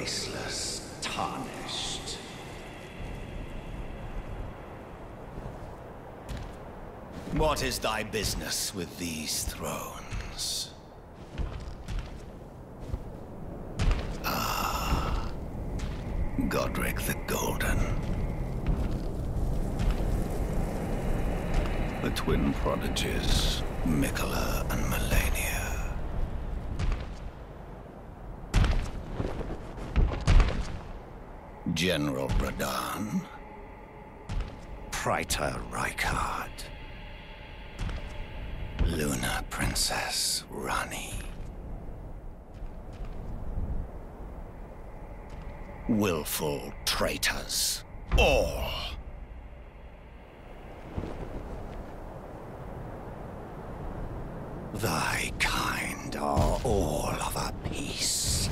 graceless, tarnished. What is thy business with these thrones? Ah, Godric the Golden. The twin prodigies, Mikola and Melania. General Radahn. Praetor Rykard. Luna Princess Rani. Willful traitors, all. Thy kind are all of a piece.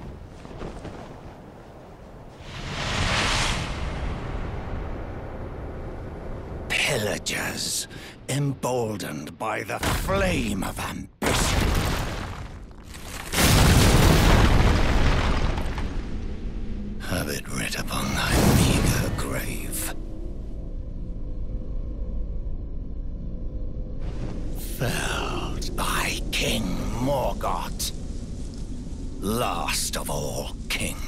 Pillagers, emboldened by the flame of ambition. Have it writ upon thy meager grave. Felled by King Morgott, last of all kings.